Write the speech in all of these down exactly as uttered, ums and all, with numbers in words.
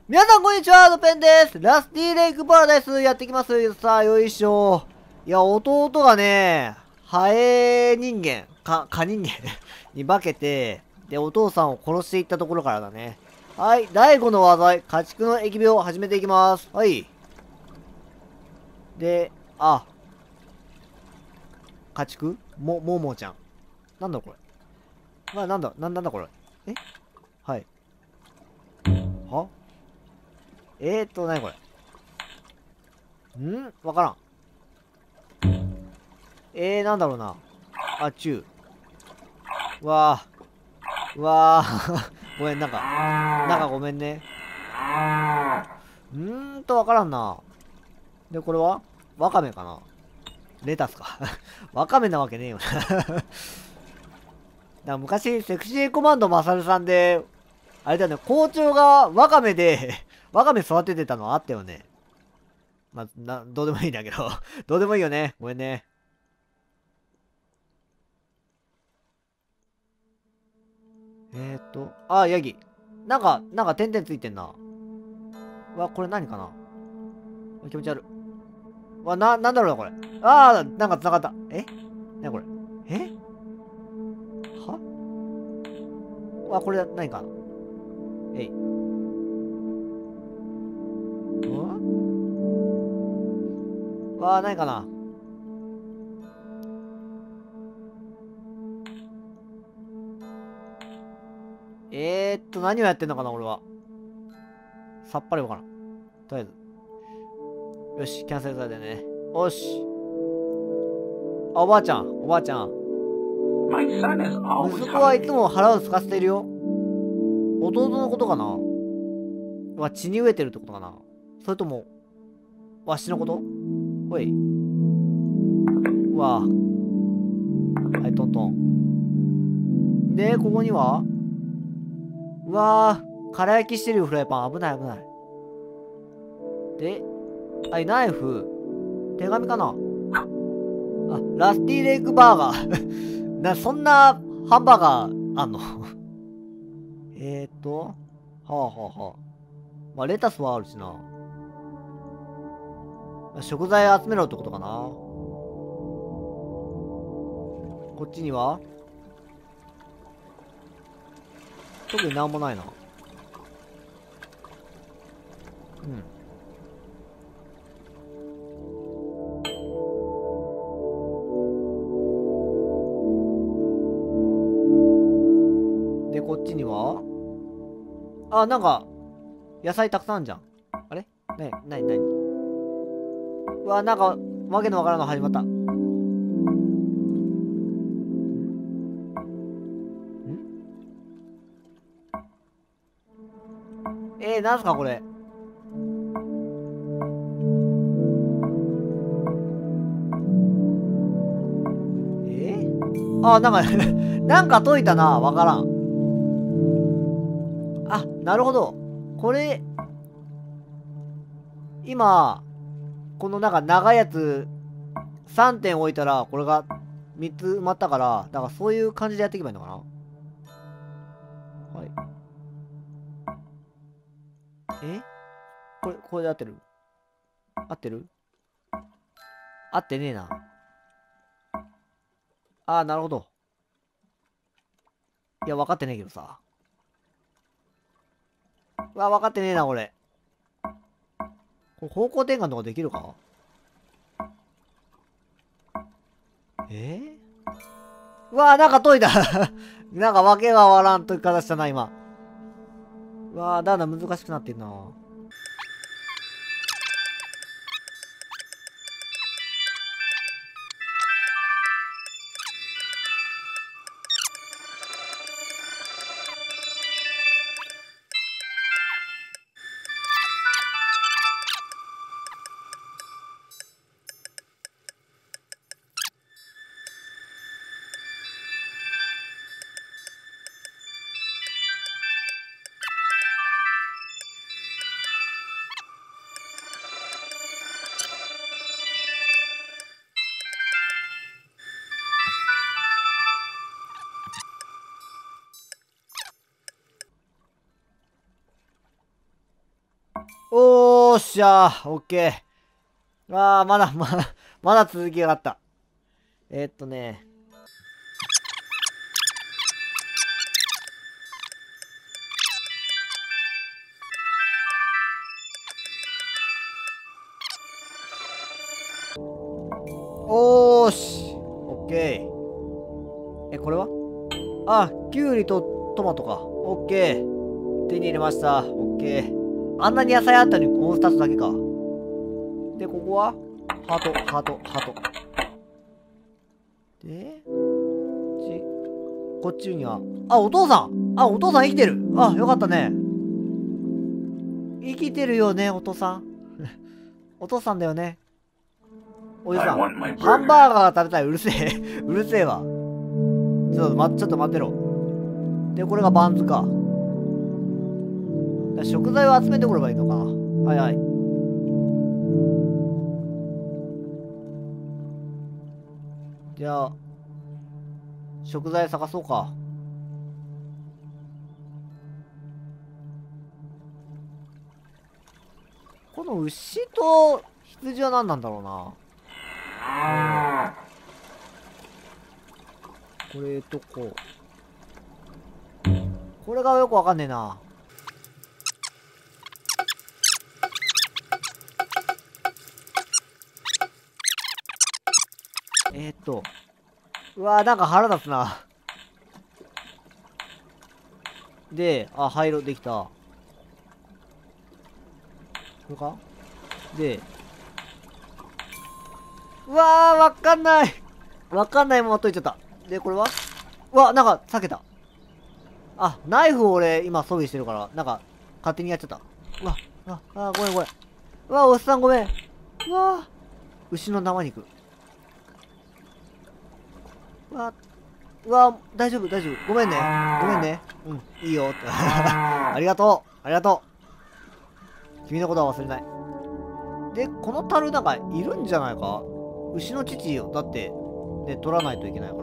皆さんこんにちは、ドペンです。ラスティーレイクパラダイスやってきます。さあ、よいしょ。いや、弟がね、ハエ人間、か、蚊人間に化けて、で、お父さんを殺していったところからだね。はい、だいごの技、家畜の疫病を始めていきます。はい。で、あ、家畜も、ももちゃん。なんだこれ。まあ、なんだ、な、なんだこれ。えはい。はえーっと、なにこれ。んわからん。えー、なんだろうな。あ、チュー。うわー。うわー。ごめん、なんか、なんかごめんね。うーんと、わからんな。で、これはワカメかな。レタスか。ワカメなわけねえよな。だから昔、セクシーコマンドマサルさんで、あれだよね、校長がワカメでワカメ育ててたのあったよね。まあ、な、どうでもいいんだけどどうでもいいよね。ごめんね。えーっと、あ、ヤギ。なんか、なんか点々ついてんな。うわ、これ何かな。気持ち悪い。うわ、な、なんだろうな、これ。ああ、なんか繋がった。えなにこれ。えはうわ、これ何かな。えい。んわあ、何かな。えーっと、何をやってんのかな、俺は。さっぱりわからん。とりあえず。よし、キャンセルされてね。よし。あ、おばあちゃん、おばあちゃん。息子はいつも腹を空かせているよ。弟のことかな。は血に飢えてるってことかな。それとも、わしのこと。ほい。うわはい、トントン。で、ここにはうわー、空焼きしてるよ、フライパン。危ない、危ない。で、はい、ナイフ。手紙かなあ、ラスティーレイクバーガー。な、そんなハンバーガーあんのえーと、はあはあはあ。まあ、レタスはあるしな。食材集めろってことかな。こっちには特になんもないな。うん。で、こっちにはあ、なんか、野菜たくさんあんじゃん。あれなに、なに、なにうわ、なんか、わけのわからんの始まった。んんえー、なんすかこれ。えー、あ、なんかなんか解いたな。わからん。あ、なるほど。これ、今、このなんか長いやつ、さんてん置いたら、これがみっつ埋まったから、だからそういう感じでやっていけばいいのかな。はい。えこれ、これで合ってる合ってる合ってねえな。ああ、なるほど。いや、分かってねえけどさ。うわ、分かってねえな、これ。これ方向転換とかできるかえー、うわー、なんか解いたなんかわけがわからん解き方したな、今。うわー、だんだん難しくなってんな。 おーっしゃー、オッケー。あー、まだ、まだ、まだ続きがあった。えー、っとね。おーし、オッケー。え、これはあ、キュウリとトマトか。オッケー。手に入れました。オッケー。あんなに野菜あったのにこのふたつだけか。で、ここはハート、ハート、ハート。で、こっち、こっちには、あ、お父さんあ、お父さん生きてるあ、よかったね。生きてるよね、お父さん。お父さんだよね。おじさん。ハンバーガー食べたい。うるせえ。うるせえわ。ちょっとま、ちょっと待ってろ。で、これがバンズか。食材を集めてこればいいのかな。はいはい。じゃあ、食材探そうか。この牛と羊は何なんだろうな。これとこう。これがよくわかんねえな。えー、っと。うわーなんか腹立つな。で、あ、灰色できた。これかで、うわーわかんないわかんないまま解いちゃった。で、これはうわ、なんか避けた。あ、ナイフを俺今装備してるから、なんか勝手にやっちゃった。うわ、うわ、あ、ごめんごめん。うわ、おっさんごめん。うわ、牛の生肉。うわ、うわ、大丈夫大丈夫。ごめんね。ごめんね。うん、いいよ。ありがとう。ありがとう。君のことは忘れない。で、この樽なんかいるんじゃないか。牛の乳よ。だって、で、取らないといけないから。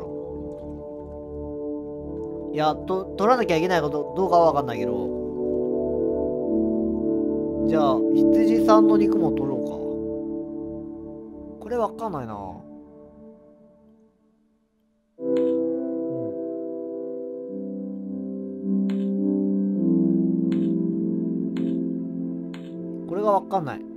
いや、と、取らなきゃいけないことどうかはわかんないけど。じゃあ、羊さんの肉も取ろうか。これわかんないな。これがわかんない。う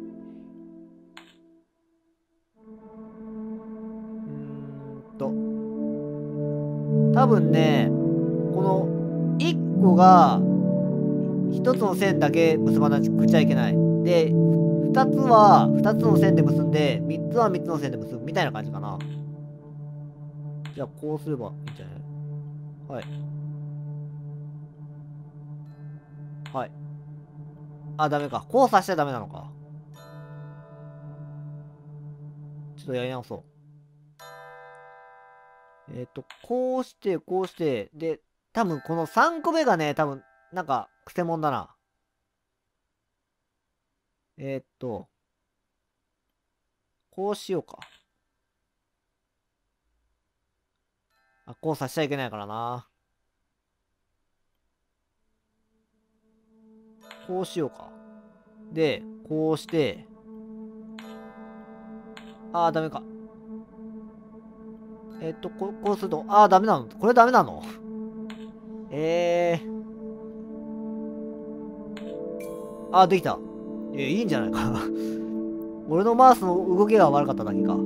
ーんと。多分ね、このいっこがひとつの線だけ結ばなくちゃいけない。で、ふたつはふたつの線で結んで、みっつはみっつの線で結ぶみたいな感じかな。じゃあ、こうすればいいんじゃない？はい。はい。あ、ダメか。こうさしちゃダメなのか。ちょっとやり直そう。えっと、こうして、こうして、で、多分このさんこめがね、多分、なんか、くせ者だな。えっと、こうしようか。あ、こうさしちゃいけないからな。こうしようか。で、こうして、あー、ダメか。えっと、ここうすると、あー、ダメなのこれダメなのえー。あー、できた。えいいんじゃないか。俺のマウスの動きが悪かっただけか。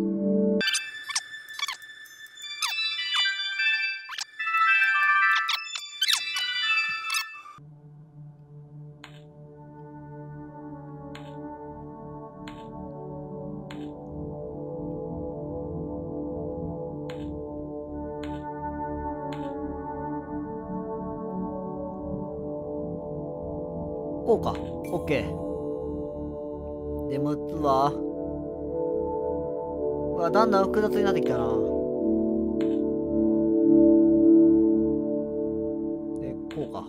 こうか。オッケー。で、むっつは、うわ、だんだん複雑になってきたな。で、こうか。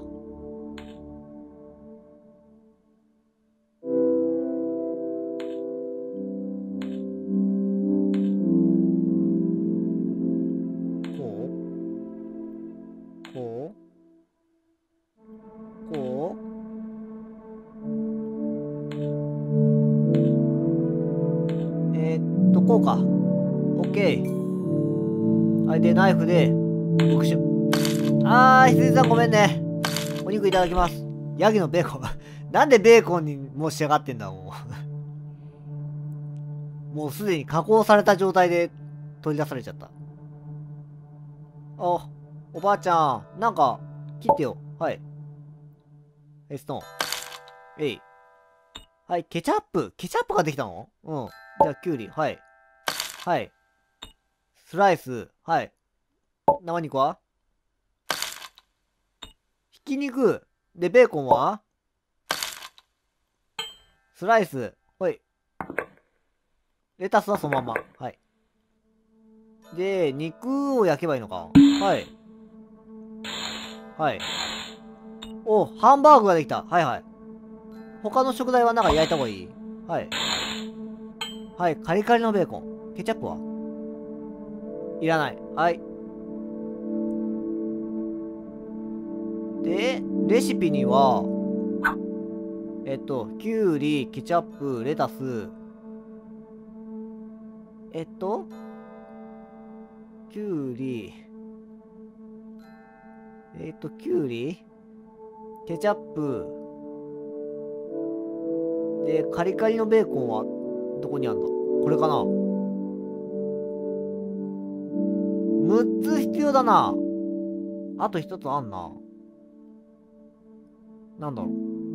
こうこうここうか。オッケー。はい、で、ナイフで、復讐。あー、羊さんごめんね。お肉いただきます。ヤギのベーコン。なんでベーコンにもう仕上がってんだ、もう。もうすでに加工された状態で取り出されちゃった。あ、おばあちゃん、なんか、切ってよ。はい。エストーン。えい。はい、ケチャップ。ケチャップができたの？うん。じゃあ、キュウリ。はい。はい。スライス。はい。生肉はひき肉。で、ベーコンはスライス。はい。レタスはそのまま。はい。で、肉を焼けばいいのか。はい。はい。お、ハンバーグができた。はいはい。他の食材はなんか焼いた方がいい。はい。はい、カリカリのベーコン。ケチャップはいらない。はい。で、レシピには、えっと、きゅうり、ケチャップ、レタス、えっと、きゅうり、えっと、きゅうり、ケチャップ、で、カリカリのベーコンは、どこにあんだ？これかな？ むっ つ必要だな。あとひとつあんな。なんだろう。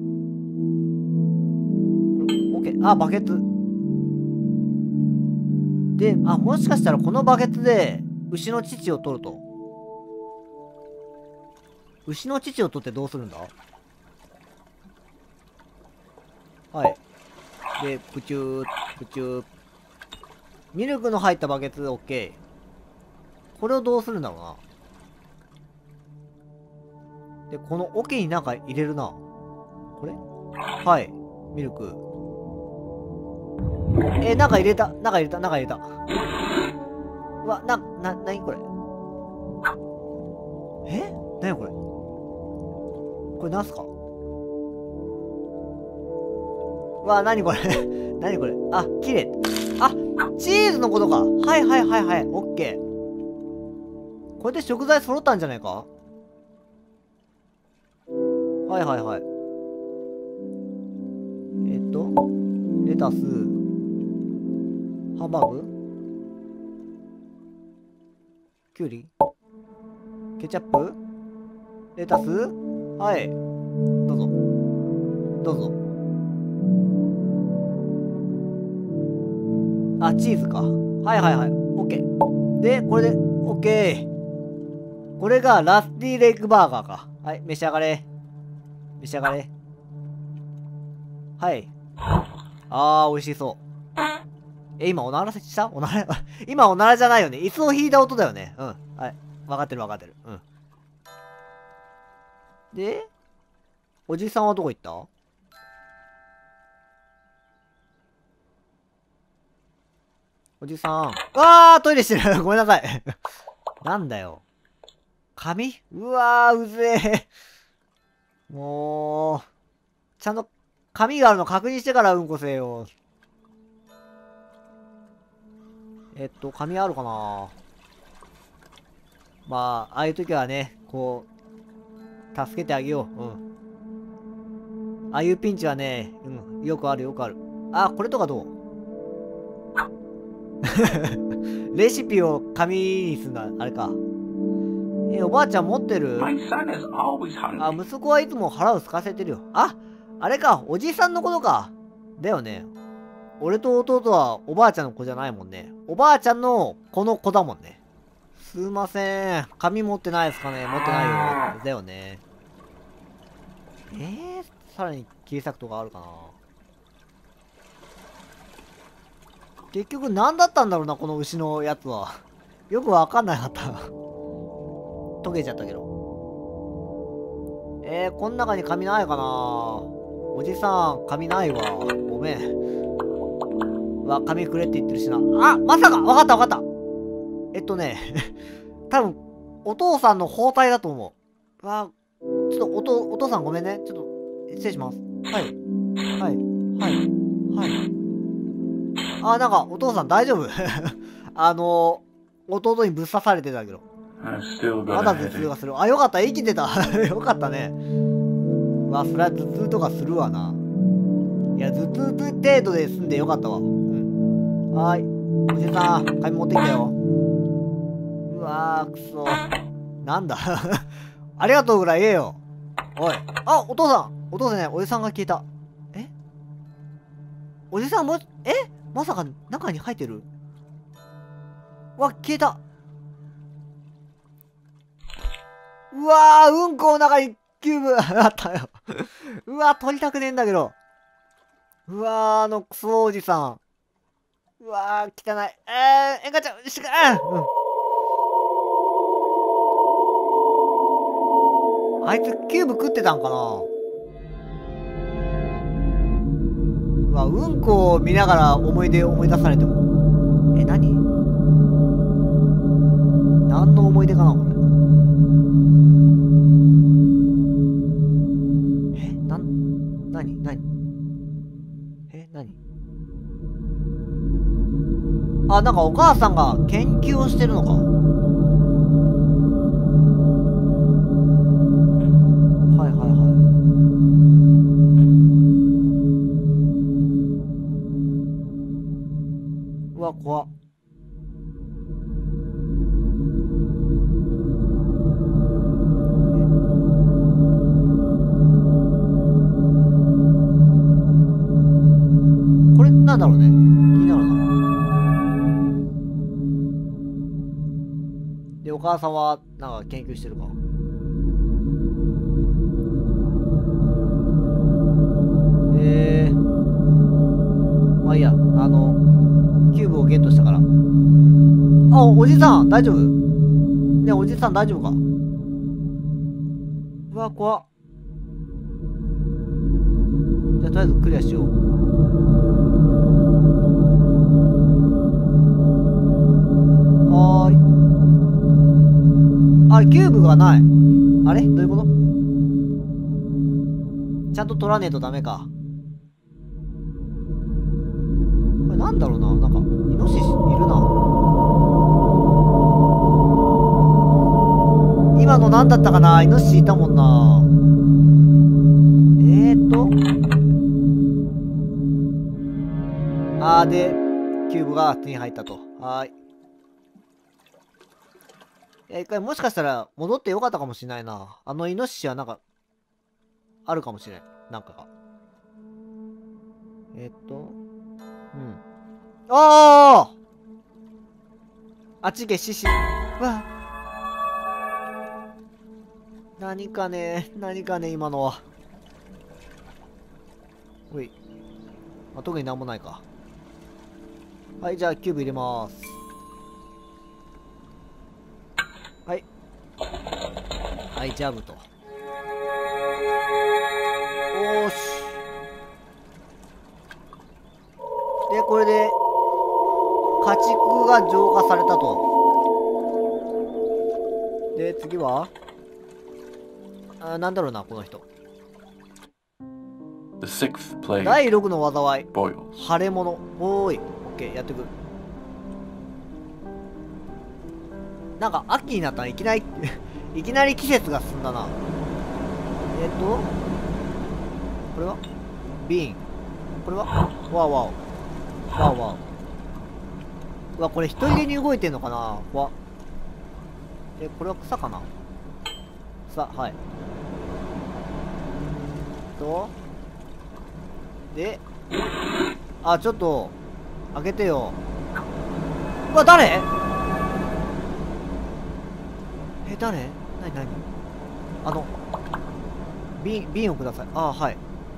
オッケー。あ、バケツ。で、あ、もしかしたらこのバケツで、牛の乳を取ると。牛の乳を取ってどうするんだ？はい。で、プチュー、プチュー。ミルクの入ったバケツ、オッケー。これをどうするんだろうな。で、この桶になんか入れるな。これ？はい。ミルク。えー、なんか入れた。なんか入れた。なんか入れた。うわ、な、な、なにこれ。え？なにこれ。これなんすか？うわ、なにこれ。なにこれ。あ、綺麗。あ、チーズのことか。はいはいはいはい。オッケー。これで食材揃ったんじゃないか？はいはいはい。えっと、レタス、ハンバーグ、キュウリ、ケチャップ、レタス、はい。どうぞ。どうぞ。あ、チーズか。はいはいはい。オッケー。で、これで、オッケー。これがラスティレッグバーガーか。はい、召し上がれ。召し上がれ。はい。あー、美味しそう。え、今おならしたおなら今おならじゃないよね。椅子を引いた音だよね。うん。はい。わかってるわかってる。うん。で、おじさんはどこ行った？おじさん。わー、トイレしてる。ごめんなさい。なんだよ。髪？うわー、うぜえ。もう、ちゃんと髪があるの確認してからうんこせよ。えっと、髪あるかな？まあ、ああいう時はね、こう、助けてあげよう。うん。ああいうピンチはね、うん、よくあるよくある。あ、これとかどう？レシピを紙にすんだ、あれか。え、おばあちゃん持ってる？ My son is always あ、 hungry. 息子はいつも腹を空かせてるよ。あ、あれか、おじさんのことか。だよね。俺と弟はおばあちゃんの子じゃないもんね。おばあちゃんの子の子だもんね。すいません。紙持ってないですかね？持ってないよ。だよね。えー、さらに切り裂くとかあるかな。結局何だったんだろうな、この牛のやつは。よくわかんなかった。溶けちゃったけど。えー、こん中に紙ないかな。おじさん、紙ないわ。ごめん。うわ、紙くれって言ってるしな。あ、まさかわかったわかった。えっとね、多分、お父さんの包帯だと思う。うわ、ちょっとおと、お父さんごめんね。ちょっと、失礼します。はい。はい。はい。はい。 あ、なんか、お父さん大丈夫あのー、弟にぶっ刺されてたけど。まだ頭痛がする。あ、よかった。生きてた。よかったね。まあ、そりゃ頭痛とかするわな。いや、頭痛程度で済んでよかったわ。うん。はーい。おじさん、紙持ってきたよ。うわー、くそ。なんだありがとうぐらい言えよ。おい。あ、お父さん。お父さんね、おじさんが消えた。えおじさんも、えまさか中に入ってる？うわ、消えた。うわー、うんこの中にキューブあったよ。うわー、取りたくねえんだけど。うわー、あのクソおじさん。うわー、汚い。えー、エンガちゃん、しか、うん。あいつキューブ食ってたんかな。うわ、うんこを見ながら思い出思い出されても。え、何？何の思い出かな、これ。え、なん、なになにえ、なにあ、なんかお母さんが研究をしてるのか。はいはいはい。うわ、怖っ。これなんだろうね。気になるな。で、お母さんはなんか研究してるか。えー。まあいいや、あの、キューブをゲットしたから。あ、おじさん、大丈夫？ね、おじさん大丈夫か？うわ、怖っ。じゃあ、とりあえずクリアしよう。はーい。あれ、キューブがない。あれどういうこと？ちゃんと取らねえとダメか。これなんだろうな。なんか、イノシシいるな。今の何だったかな。イノシシいたもんな。えーっと。あーで、キューブが手に入ったと。はーい。いや、一回もしかしたら戻ってよかったかもしれないな。あのイノシシはなんか、あるかもしれん。なんかが。えーっと。うん。あああっち行け、獅子。うわ何かね、何かね、今のは。おい。まあ、特になんもないか。はい、じゃあ、キューブ入れまーす。はい。はい、ジャブと。おーし。で、これで、家畜が浄化されたと。で、次はあ、なんだろうな、この人。だいろくの災い。腫れ物。おーい。オッケー、やってくる。なんか、秋になったらいきなり、いきなり季節が進んだな。えっと、これはビーン。これはワーワー。ワーワー。うわ、これ一人でに動いてんのかなわ。え、これは草かな草、はい。と、で、あ、ちょっと、開けてよ。うわ、誰？え、誰？なになに？あの、瓶、瓶をください。あ、はい。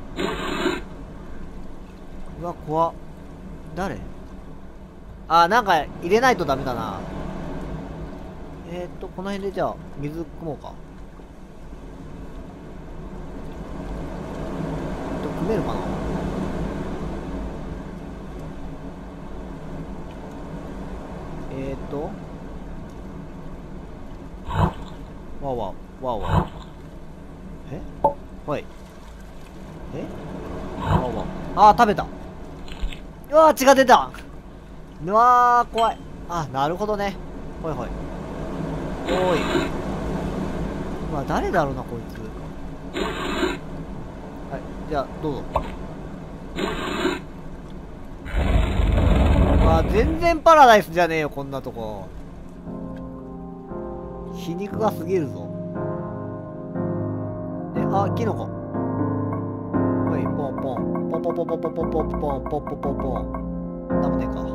うわ、怖っ。誰？あ、なんか入れないとダメだな。えー、っと、この辺でじゃあ、水汲もうか。えっと、汲めるかな？えー、っと、わわ、わわ。え？はい。え？わわ。あー、食べた。うわー、血が出た。 うわー、怖い。あ、なるほどね。ほいほい。おーい。うわ、誰だろうな、こいつ。はい、じゃあ、どうぞ。うわ、全然パラダイスじゃねえよ、こんなとこ。皮肉が過ぎるぞ。で、あ、キノコ。はい、ポンポン。ポンポンポンポンポンポンポンポンポンポンポンポンポン。なんもねえか。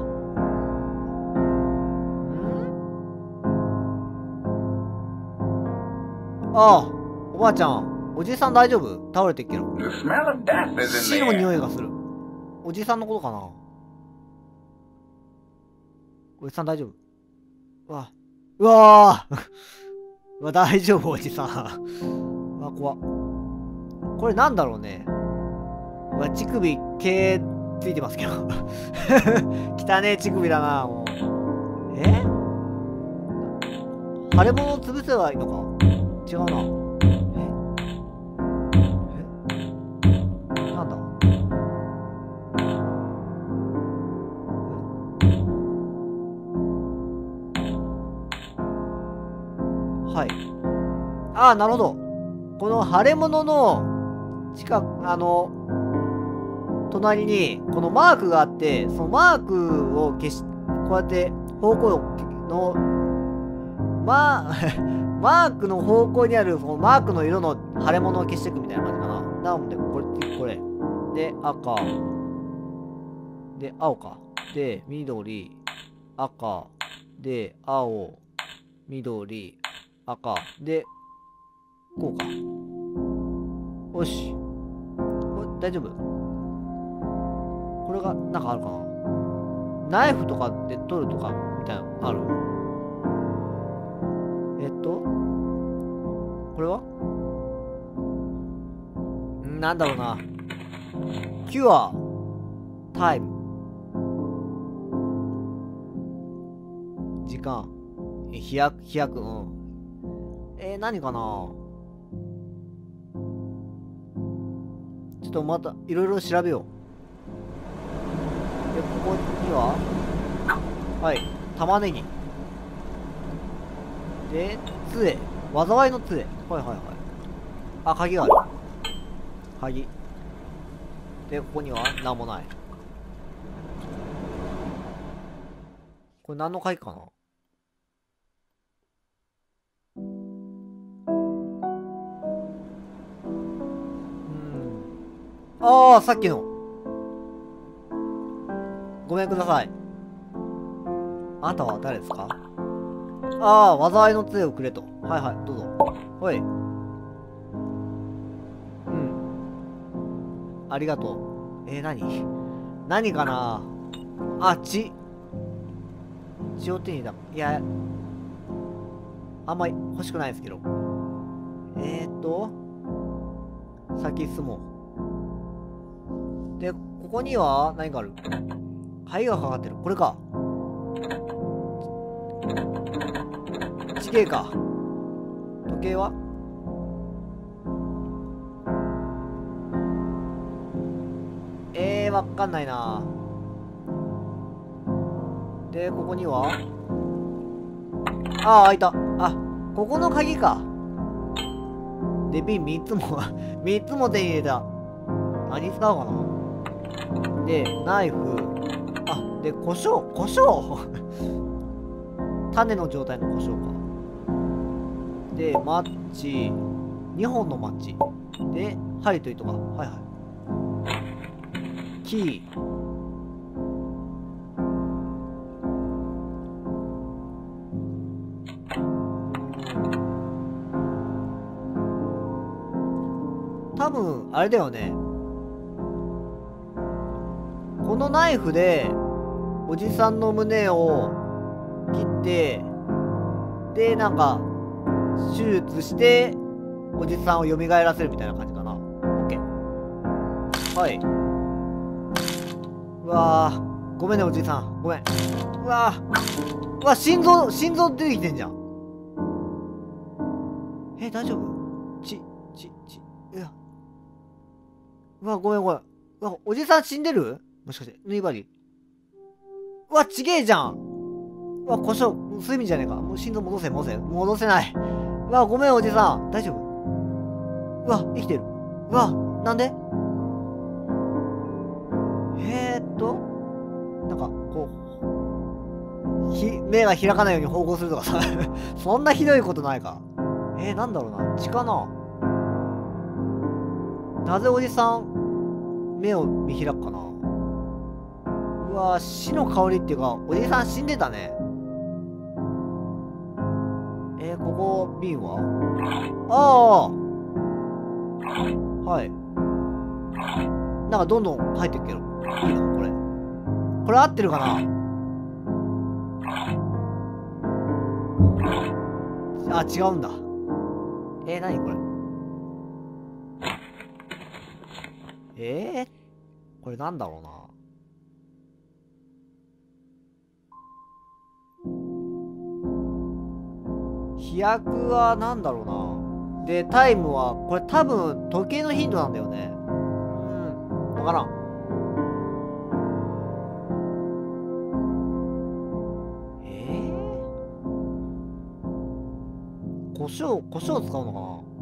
ああ、おばあちゃん。おじさん大丈夫？倒れてっけど。死の匂いがする。おじさんのことかな？おじさん大丈夫？うわ。うわーうわ、大丈夫、おじさん。うわ、怖っ。これなんだろうね。うわ、乳首、毛ついてますけど。汚ねえ乳首だな、もう。え？腫れ物を潰せばいいのか？違うな。なんだ？はい。ああ、なるほど。この腫れ物の近く、あの、隣に、このマークがあって、そのマークを消し、こうやって方向の、まあ、マークの方向にある、そのマークの色の腫れ物を消していくみたいな感じかな。なので、これ、これ。で、赤。で、青か。で、緑、赤。で、青、緑、赤。で、こうか。よし。これ、大丈夫？これが、なんかあるかな？ナイフとかで取るとか、みたいなのある？えっと、これはんなんだろうな。キュア、タイム、時間、え飛躍、飛躍、うん。えー、何かな？ちょっとまた、いろいろ調べよう。で、ここには、はい、玉ねぎ。で、杖。災いの杖。はいはいはい。あ、鍵がある。鍵。で、ここには何もない。これ何の鍵かな？うん。ああ、さっきの。ごめんください。あなたは誰ですか？ああ、災いの杖をくれと。はいはい、どうぞ。ほい。うん。ありがとう。えー、何何かな？あ、血。血を手に入れた。いや、あんまり欲しくないですけど。えーっと、先進もう。で、ここには何がある？鍵がかかってる。これか。地形か。時計は？えー、わかんないな。で、ここにはああ、開いた。あ、ここの鍵か。で、瓶みっつもみっつも手に入れた。何使うかな。で、ナイフ。あ、で、胡椒。胡椒種の状態の胡椒か。で、マッチ。にほんのマッチ。で、針と糸か。はいはい。キー。多分、あれだよね。このナイフで、おじさんの胸を切って、で、なんか、手術して、おじさんを蘇らせるみたいな感じかな。オッケー。はい。うわー。ごめんね、おじさん。ごめん。うわー。うわ、心臓、心臓出てきてんじゃん。え、大丈夫？ち、ち、ち、いや。うわ、ごめんごめん。うわ、おじさん死んでる？もしかして、縫い針。 うわ、ちげえじゃん。うわ、故障、そういう意味じゃねえか。もう心臓戻せ、戻せ。戻せない。うわ、ごめん、おじさん。大丈夫？うわ、生きてる。うわ、なんで？えーっと、なんか、こう、ひ、目が開かないように縫合するとかさ、そんなひどいことないか。えー、なんだろうな。血かな？なぜおじさん、目を見開くかな？うわ、死の香りっていうか、おじさん死んでたね。えー、ここ、瓶は？ああ、はい。なんかどんどん入ってるけど。いいのこれ。これ合ってるかな？あ、違うんだ。えー、なにこれ。えー、これなんだろうな。飛躍はなんだろうな。で、タイムは、これ多分時計のヒントなんだよね。うん、わからん。えー、胡椒、胡椒使うのか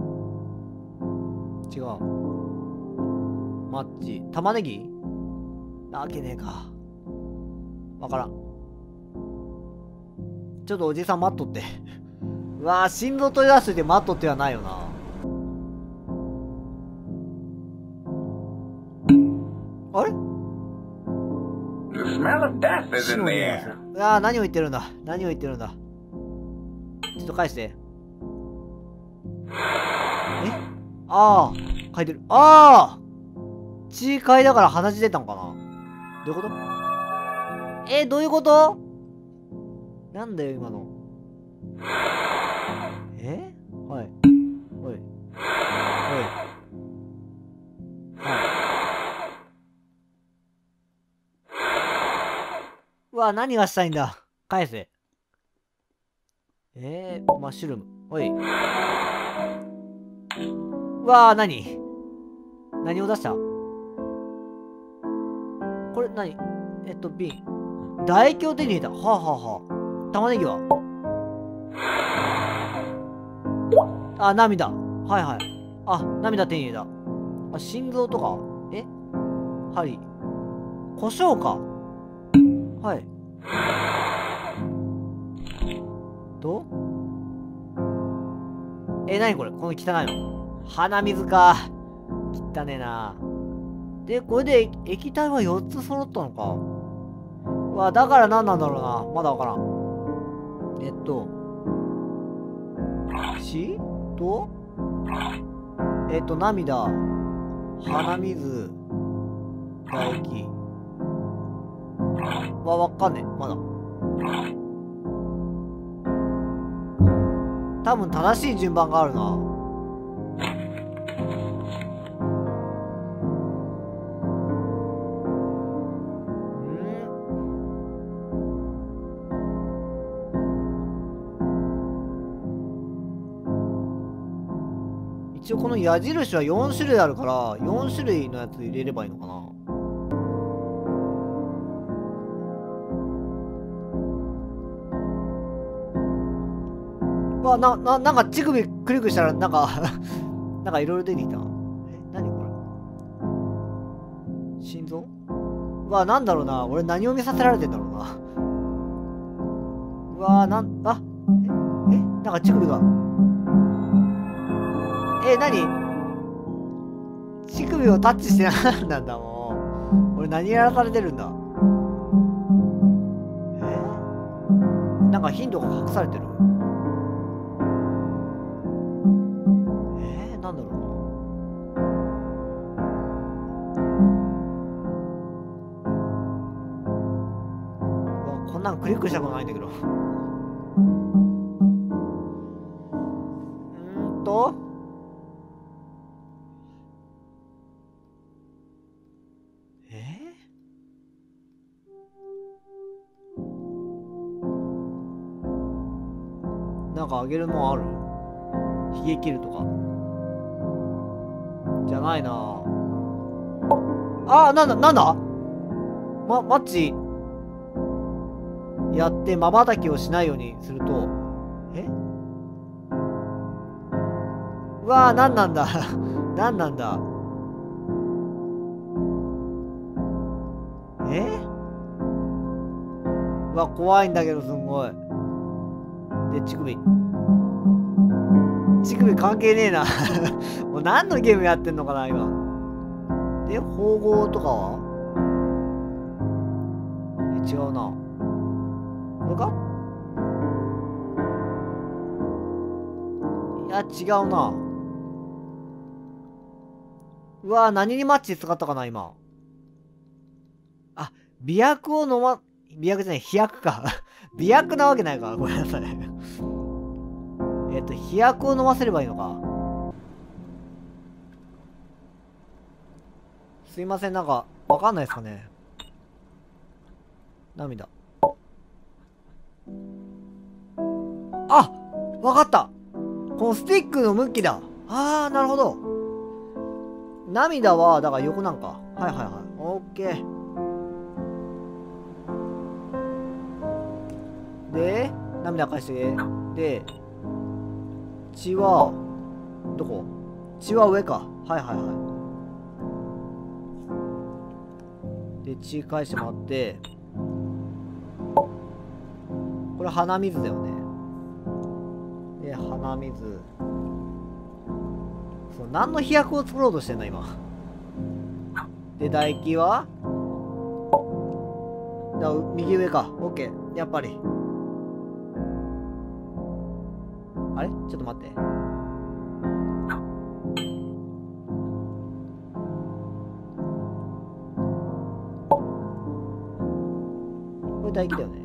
な？違う。マッチ。玉ねぎ？なわけねえか。わからん。ちょっとおじさん待っとって。うわぁ、心臓取り出しといて待っとってはないよな。あれ？ The smell of death is in the air. うわぁ、何を言ってるんだ。何を言ってるんだ。ちょっと返して。え？ああ、書いてる。ああ、血嗅いだから鼻血出たのかな？どういうこと？えー、どういうこと？なんだよ、今の。え？はい。おい。おい。はい。うわ、何がしたいんだ。返せ。えー、マッシュルーム。おい。うわー、何？何を出した？これ何？えっと、瓶。唾液を手に入れた。はあ、はあはあ。玉ねぎは？あ、涙。はいはい。あ、涙手に入れた。あ、心臓とか？え？針。胡椒か。はい。とえ、なにこれ？この汚いの。鼻水か。汚ねえな。で、これで液体はよっつ揃ったのか。うわ、だから何なんだろうな。まだわからん。えっと。血と、えっと、涙、鼻水、唾液。わ、わかんねえ。まだ。多分正しい順番があるな。一応この矢印はよん種類あるから、よん種類のやつ入れればいいのかな。わ、な、な、なんか乳首クリックしたら、なんかなんかいろいろ出てきた。え、なにこれ？心臓？わ、なんだろうな。俺何を見させられてんだろうな。うわ、なん、あ、え、え、なんか乳首が。え、なに？乳首をタッチしてなんなんだもう。俺何やらされてるんだ。え？なんかヒントが隠されてる。えー、なんだろうな。うわ、こんなんクリックしたことないんだけど。うーんとなんかあげるもんある？ヒゲ切るとか。じゃないなぁ。あー、なんだ、なんだ？ま、マッチ。 やって瞬きをしないようにすると、えうわー、なんなんだなんなんだえうわ、怖いんだけど、すんごい。で、乳首。乳首関係ねえなもう何のゲームやってんのかな、今。で、縫合とかはえ、違うな。これかいや、違うな。うわぁ、何にマッチ使ったかな、今。あ、媚薬を飲ま、媚薬じゃない、飛薬か。媚薬なわけないから、ごめんなさいえっと、飛薬を飲ませればいいのか。すいません、なんか、わかんないですかね。涙。あ、わかった。このスティックの向きだ。あー、なるほど。涙は、だから横なんか。はいはいはい。オッケー。で、涙返して。で、血は、どこ血は上か。はいはいはい。で、血返してもらって、これ鼻水だよね。で、鼻水。そう、何の飛躍を作ろうとしてんだ、今。で、唾液はだ右上か。オッケー。やっぱり。あれちょっと待って。これ唾液だよね。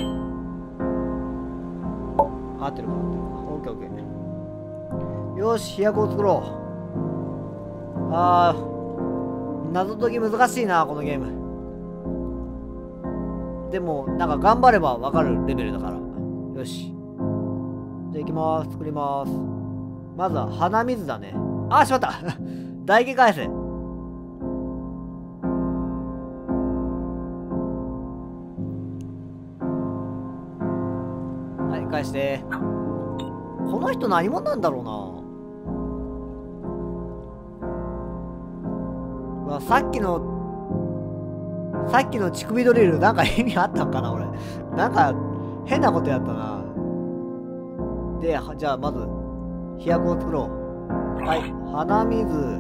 合ってるか合ってるか。オッケーオッケー。よし、飛躍を作ろう。あー、謎解き難しいな、このゲーム。でも、なんか頑張ればわかるレベルだから。よし。じゃあ行きまーす。作りまーす。まずは鼻水だね。あー、しまった唾液返せ。はい、返して。この人何者なんだろうな。うわ、さっきの、さっきの乳首ドリル、なんか意味あったんかな、俺。なんか、変なことやったな。で、じゃあ、まず、飛躍を作ろう。はい、鼻水。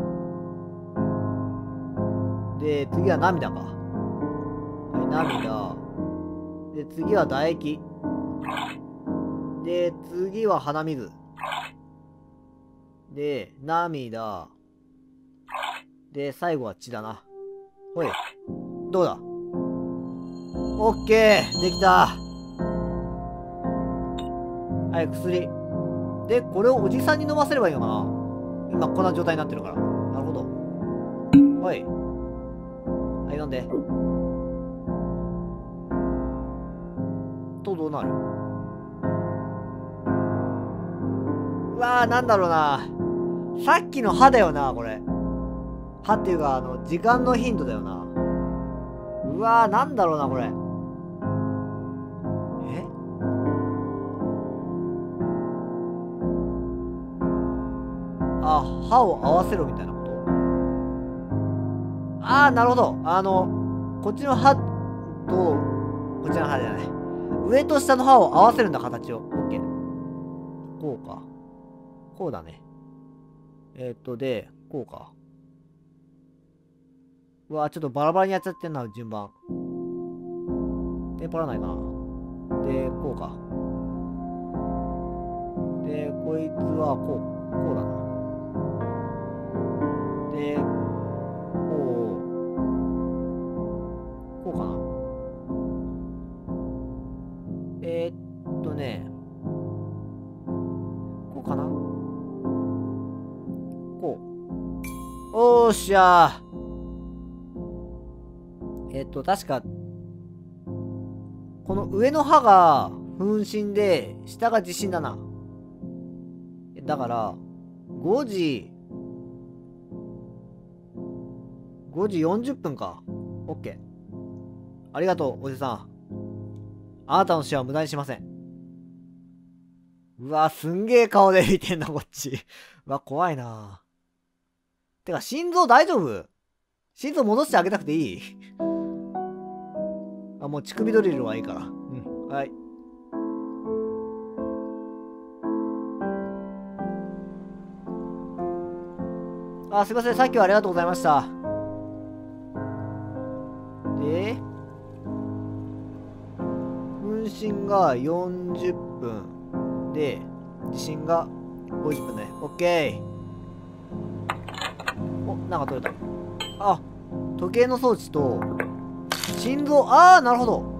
で、次は涙か。はい、涙。で、次は唾液。で、次は鼻水。で、涙。で、最後は血だな。ほい。どうだオッケーできたはい、薬。で、これをおじさんに飲ませればいいのかな今こんな状態になってるから。なるほど。はい。はい、飲んで。と、どうなるうわー、なんだろうな。さっきの歯だよな、これ。歯っていうか、あの、時間のヒントだよな。うわー、なんだろうな、これ。えあ、歯を合わせろみたいなことあー、なるほど。あの、こっちの歯と、こっちの歯じゃない。上と下の歯を合わせるんだ、形を。オッケー。こうか。こうだね。えー、っと、で、こうか。うわ、ちょっとバラバラにやっちゃってんな、順番。テンパらないかな。で、こうか。で、こいつはこう、こうだな。で、こう、こうかな。えー、っとね、こうかな。こう。おーっしゃー。えー、っと、確か、この上の歯が分身で、下が地震だな。だから、ごじ、ごじよんじゅっぷんか。オッケー。ありがとう、おじさん。 あなたの死は無駄にしません。うわ、すんげえ顔で見てんな、こっち。うわ、怖いな。てか、心臓大丈夫？心臓戻してあげたくていい？あ、もう乳首ドリルはいいから。うん、はい。あ、すいません。さっきはありがとうございました。で、分身がよんじゅっぷん。で、地震がごじゅっぷんね。オッケー。お、なんか取れた。あ、時計の装置と、心臓、あー、なるほど。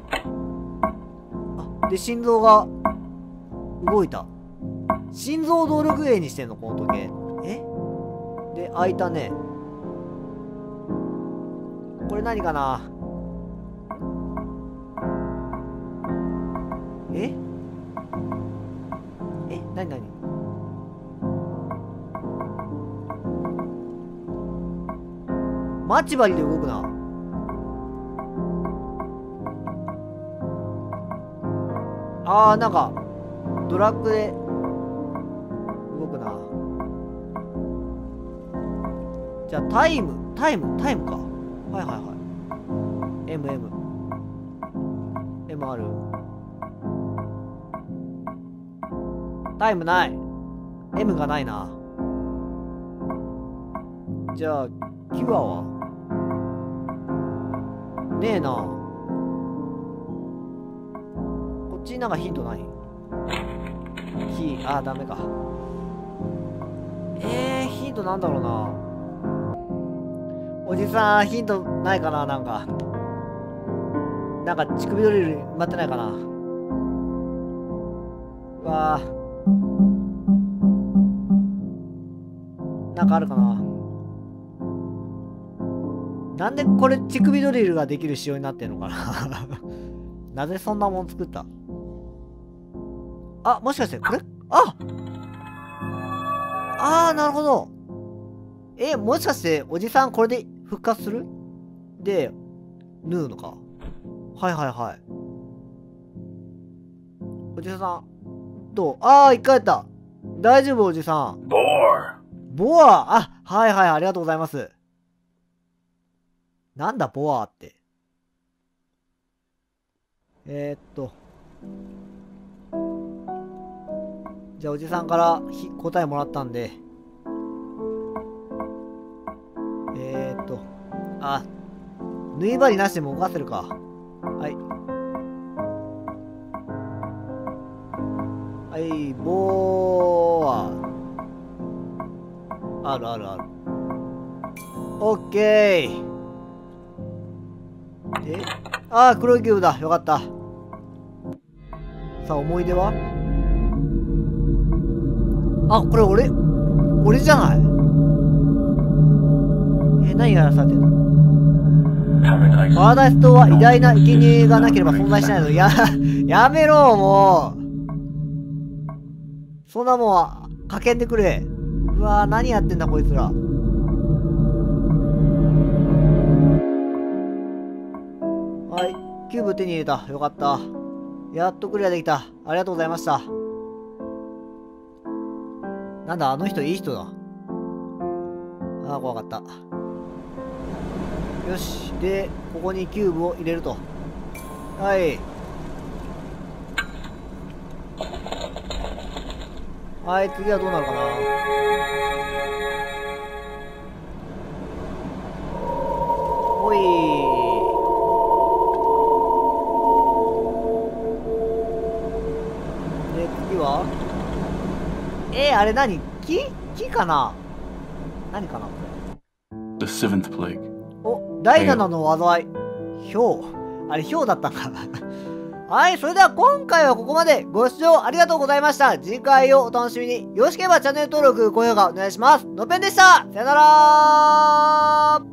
あ、で、心臓が、動いた。心臓を動力源にしてんの、この時計。え？で、開いたね。これ何かな？え？え？なになに？待ち針で動くな。あー、なんか、ドラッグで、動くな。じゃあ、タイム、タイム、タイムか。はいはいはい。M、M。M ある？タイムない。M がないな。じゃあ、キュアはねえな。こっちになんかヒントない？キー、あー、ダメか。えー、ヒントなんだろうな。おじさん、ヒントないかな、なんか。なんか、乳首ドリル埋まってないかな。うわー。なんかあるかな。なんでこれ乳首ドリルができる仕様になってんのかな。なぜそんなもん作った？あ、もしかしてこれ？ああー、なるほど。え、もしかしておじさんこれで復活する？で、縫うのか。はいはいはい。おじさん、どう？ああ、一回やった。大丈夫、おじさん。 Bore. ボア、あ、はいはい、ありがとうございます。なんだ、ボアって。えー、っと。じゃあ、おじさんからひ答えもらったんで。えー、っと。あ、縫い針なしでも動かせるか。はい。はい、ボーア。あるあるある。オッケー。で、ああ、黒いキューブだ。よかった。さあ、思い出は？あ、これ俺、俺じゃない？え、何やらされてんの？パラダイス島は偉大な生贄がなければ存在しないの。や、やめろ、もう。そんなもんは、かけんでくれ。うわぁ、何やってんだ、こいつら。はい。キューブ手に入れた。よかった。やっとクリアできた。ありがとうございました。なんだ、あの人いい人だ。ああ、怖かった。よし。で、ここにキューブを入れると。はい。はい、次はどうなるかな。ほい。で、次はえー、あれ何？木？木かな？何かな？ The seventh plague. お、第七の災い。氷。あれ、氷だったんかな。はい、それでは今回はここまで。ご視聴ありがとうございました。次回をお楽しみに。よろしければチャンネル登録、高評価お願いします。のっぺんでした。さよならー。